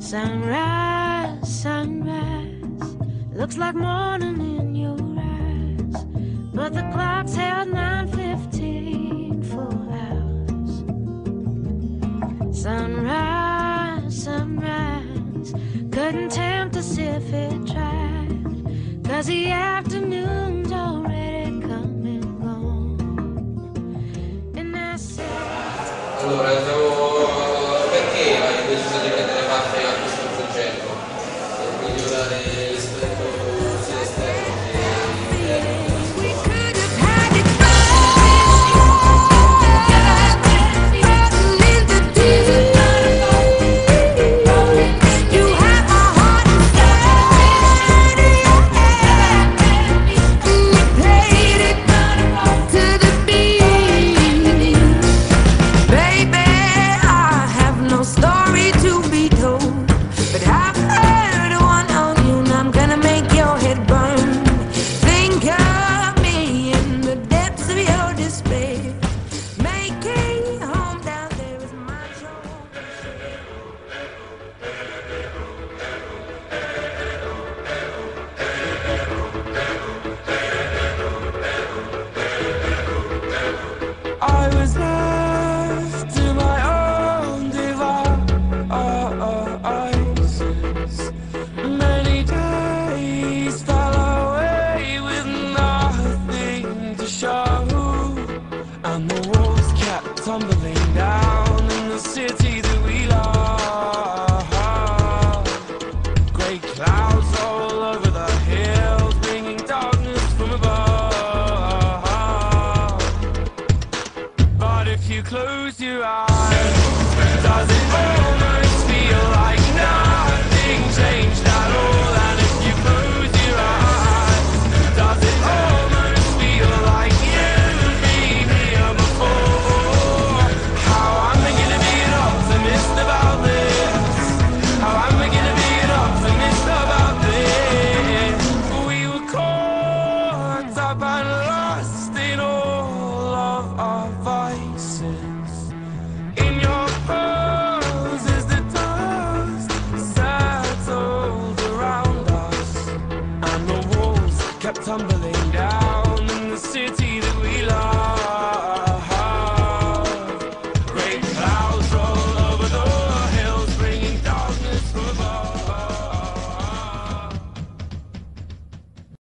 Sunrise, sunrise, looks like morning in your eyes, but the clock's held 9:15 full hours. Sunrise, sunrise, couldn't tempt us if it tried, 'cause the afternoon's already come and gone. And I said, allora, perché hai deciso di